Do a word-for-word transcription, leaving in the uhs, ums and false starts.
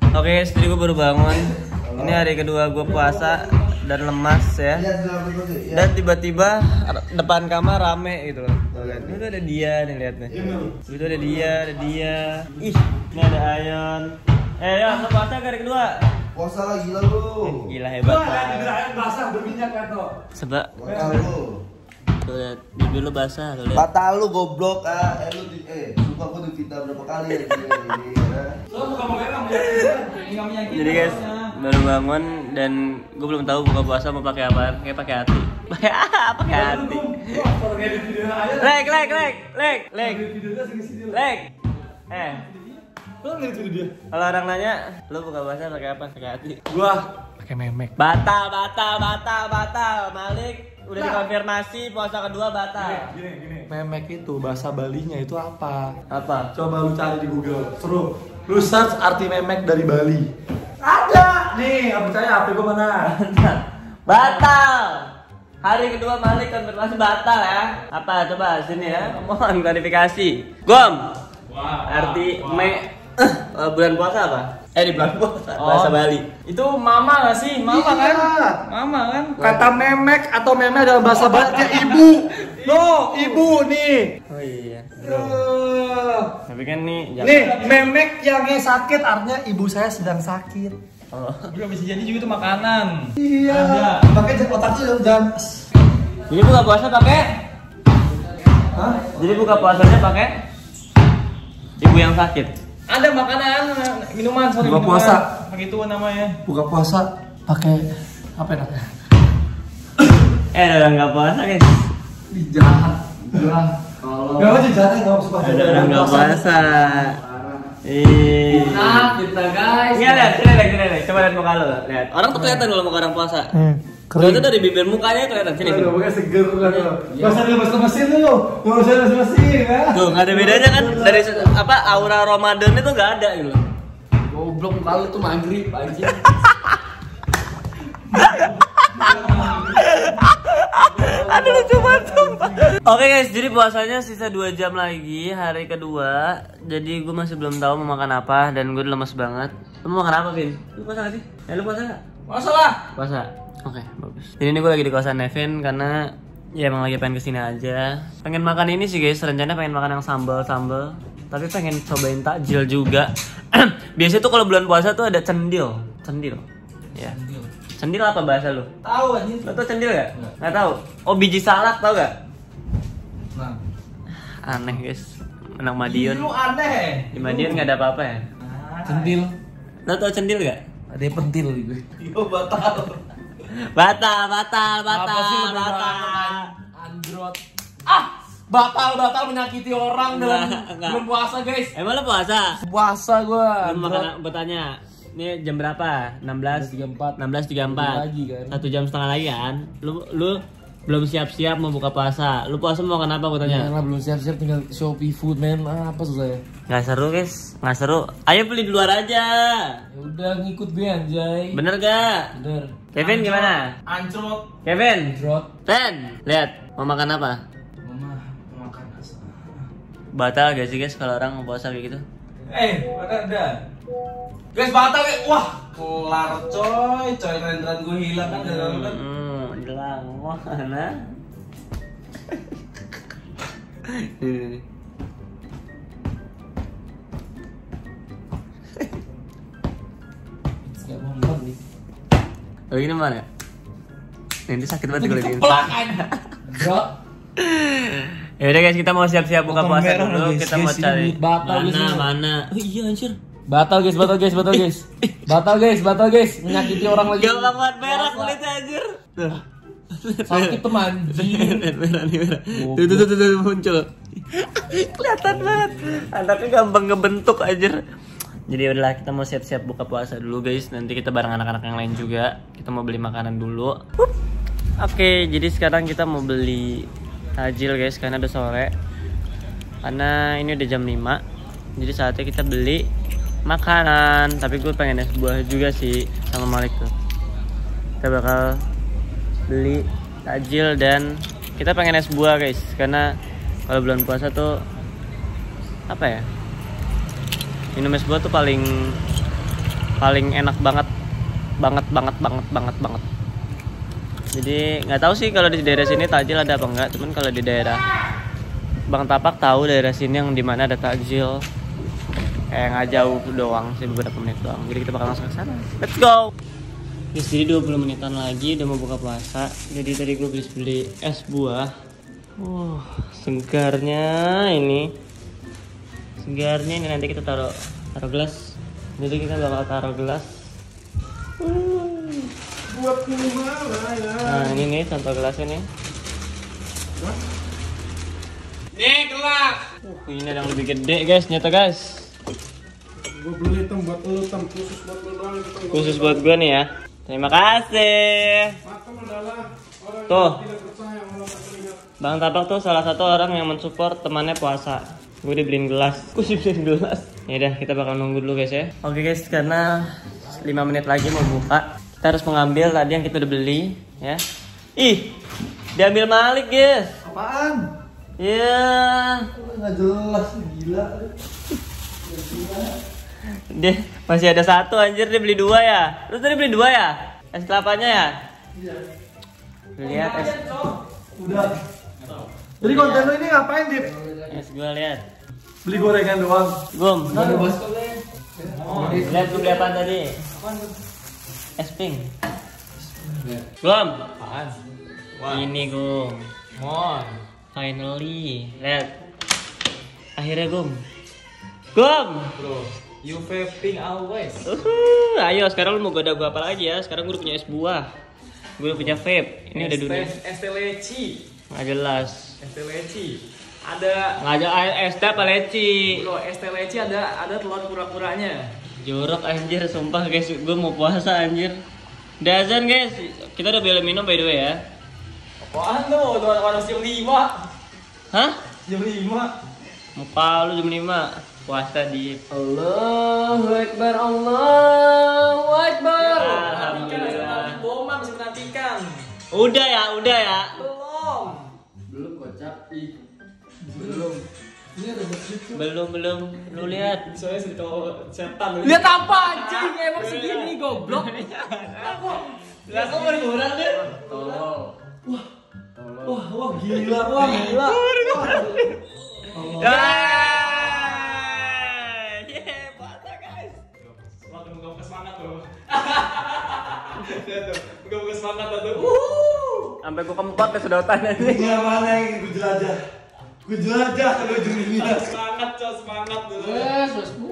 Oke, istri gue baru bangun. Ini hari kedua gue puasa dan lemas ya. Dan tiba-tiba depan kamar rame gitu loh. Ini tuh ada dia nih, lihat nih. Itu ada dia, ada dia. Ih, ini ada Ayon. Eh, ya, lo puasa hari kedua? Puasa lagi lah lu. Gila hebat. Wah, air basah berminyak kan tuh. Sebab Batal lu. tuh lihat bibir lu basah tuh lihat. Batal lu goblok ah. Eh lu di eh sumpah gua difitnah berapa kali ya ini ya. Lo muka-muka enggak menyakiti. Jadi guys, baru bangun dan gue belum tahu buka puasa mau pakai apa. Kayak pakai hati. Pakai pakai hati. Lek, lek, lek, lek, lek. Lek. Eh, Lo ngerti dia? kalau orang nanya, lu buka puasa pakai apa? Pakai hati. Gua pakai memek. Batal, batal, batal, batal. Malik udah dikonfirmasi puasa kedua batal. Gini, gini. Memek itu bahasa Balinya itu apa? Apa? Coba lu cari di Google. Suruh lu search arti memek dari Bali. Ada. Nih, nggak percaya H P gua mana? Batal. Hari kedua Malik konfirmasi batal ya. Apa? Coba sini ya. Mohon klarifikasi. Gom. Wah. Arti me uh, bulan puasa apa? Eh di bulan puasa bahasa Bali. Itu mama gak sih? Mama Iya. kan? Mama kan? Kata memek atau meme dalam bahasa Bali ya ibu. No, ibu nih. Oh iya. Uh, Tapi kan nih nih, memek yang sakit artinya ibu saya sedang sakit. Oh. Juga bisa jadi juga itu makanan. Iya. Ada. Pakai otaknya jangan. Jadi buka puasa pakai? Hah? Jadi buka puasanya pakai ibu yang sakit. Ada makanan, minuman, sorry, Buka minuman. puasa. Pakai itu namanya. Buka puasa pakai apa namanya? Eh ada orang nggak puasa guys. Ih, jahat. Jahat. Kalau enggak aja jahat enggak usah Ada orang nggak puasa. Ih. Nah, kita guys. Nggak lihat, sini lihat, sini lihat. Coba lihat muka lo, lihat. Orang tuh kelihatan kalau muka orang puasa. Hmm, Kalau itu dari bibir mukanya kelihatan sini. sini. Pokoknya seger kan lo. Enggak usah lemas mesin lu. Enggak usah lemas mesin ya. Tuh nggak ada bedanya kan dari se- apa aura Ramadan itu nggak ada gitu. Goblok kali itu maghrib anjing. Aduh lucu banget sumpah. Oke guys, jadi puasanya sisa dua jam lagi, hari kedua. Jadi gue masih belum tahu mau makan apa dan gue lemes banget. Lu mau makan apa, Vin? Lu puasa gak sih? Eh lu puasa gak? Masalah. Puasa. Oke, bagus. Jadi ini gue lagi di kosan Nevin karena ya emang lagi pengen kesini aja. Pengen makan ini sih guys, rencananya pengen makan yang sambal-sambal. Tapi pengen cobain takjil juga. Biasanya tuh kalau bulan puasa tuh ada cendil. Cendil. Ya. Cendil apa bahasa lu? Tahu anjing. Lo tau cendil gak? Nggak tahu. Oh biji salak tau gak? Nah. Aneh guys. Anak Madiun. Lu aneh. Di Madiun nggak ada apa-apa ya? Centil. Lo tau cendil gak? Ada yang pentil gue. Yo batal. Batal, batal, batal, Apa sih lu batal. berani? Android. Ah, batal batal menyakiti orang dalam Enggak, enggak. belum puasa guys. Emang lo puasa? Puasa gua. Lu makan, gue tanya. Ini jam berapa? enam belas tiga puluh empat. enam belas tiga puluh empat. Lagi kan. Satu jam setengah lagi kan? Lu lu belum siap-siap mau buka puasa. Lu puasa mau makan apa gue tanya? Karena belum siap-siap tinggal Shopee food man. Ah, apa susahnya? Nggak seru guys, nggak seru. Ayo beli di luar aja. Ya udah ngikut gue anjay. Bener gak? Bener. Kevin gimana? Ancrot. Kevin, Ancrot. Ten, lihat mau makan apa? Mama mau makan asa. Batal gak sih guys kalau orang mau puasa kayak gitu? Eh, batal dah. Guys, batal guys. Wah, kelar coy. Coy, renderan gue hilang kan dari kan. Hmm, hilang mana? Ini. Enggak mau lihat nih. Oh ini mana? Ini sakit banget kalau ini. Pelakan. Bro. Ya udah guys, kita mau siap-siap buka Potong puasa merah dulu. guys, Kita guys, mau ini cari duit batal, guys, mana ini. mana. Oh iya anjir. Batal guys, batal guys, batal guys. Batal guys, batal guys. Menyakiti orang lagi. Gak banget merah kulitnya anjir. Tuh. Sakit teman. Merah nih merah. Tuh tuh tuh tuh, tuh muncul. Kelihatan banget. Anaknya gampang ngebentuk anjir. Jadi udahlah kita mau siap-siap buka puasa dulu guys. Nanti kita bareng anak-anak yang lain juga. Kita mau beli makanan dulu. Oke, okay, jadi sekarang kita mau beli takjil guys karena udah sore. Karena ini udah jam lima. Jadi saatnya kita beli makanan. Tapi gue pengen es buah juga sih sama Malik tuh. Kita bakal beli takjil dan kita pengen es buah guys. Karena kalau bulan puasa tuh apa ya? Minum es buah tuh paling paling enak banget, banget banget banget banget banget. Jadi nggak tahu sih kalau di daerah sini takjil ada apa enggak, cuman kalau di daerah Bang Tapak tahu daerah sini yang dimana ada takjil. Eh nggak jauh doang sih, beberapa menit doang. Jadi kita bakal langsung ke sana. Let's go. Guys, jadi dua puluh menitan lagi udah mau buka puasa. Jadi tadi gue beli beli es buah. Uh, segarnya ini. Segarnya ini nanti kita taruh taruh gelas. Jadi kita bakal taruh gelas. Uh. Buat gimana ya? Nah, ini nih contoh gelasnya nih. Nih gelas. Uh, ini ada yang lebih gede, guys. Nyata, guys. Gue beli tem buat lu tem khusus buat lu doang itu. Khusus buat gue nih ya. Terima kasih. Makan adalah orang Tuh. yang tidak percaya orang yang teringat. Bang Tapak tuh salah satu orang yang mensupport temannya puasa. Gue dibeliin gelas. Gue dibeliin gelas. Ya udah, kita bakal nunggu dulu guys ya. Oke guys, karena lima menit lagi mau buka, kita harus mengambil tadi yang kita udah beli ya. Ih, diambil Malik guys. Apaan? Iya. Nggak jelas, gila. Dia masih ada satu anjir, dia beli dua ya. Terus tadi beli dua ya? Es kelapanya ya? Iya. Lihat es. Udah. Jadi konten lu ini ngapain, Dip? Es gua lihat. Beli gorengan doang. Gum. Ada bos. Lihat gue beli apa tadi? Es pink. Gum. Apaan? Ini Gum. Mon. Finally. Lihat. Akhirnya Gum. Gum. Bro, you vaping always. Uhuh, ayo sekarang lu mau goda gua apa lagi ya? Sekarang gue udah punya es buah. Gue udah punya vape. Ini udah dunia. Es teh leci. Nggak jelas. Es teh leci. Ada Nggak ada es teh apa leci. Bro, es teh leci ada ada telur pura-puranya. Jorok anjir, sumpah guys, gue mau puasa anjir. Dazan guys, kita udah beli minum by the way ya. Apaan tuh? Tuh orang jam lima. Hah? Jam lima. Muka lu jam lima. Puasa di Allahu Akbar, Allahu Akbar. Alhamdulillah. Boma masih menantikan. Udah ya, udah ya. Belum. Belum kocak. Ih. Belum. Ini ada masjid tuh. Belum belum. Lu lihat. Soalnya sudah tahu setan. Lihat apa anjing? Emang segini goblok. Lah kok baru kurang deh. Tolong. Wah, wah gila, wah gila. Ya. Ye, puasa guys. Semakin buka semangat tuh. Lihat tuh, buka semangat tuh. Wuh. Sampai gua kempot ke sedotan ini. Dunia mana yang gue jelajah? Gue jelajah ke dunia. Semangat, coy, semangat tuh. Wes, wes.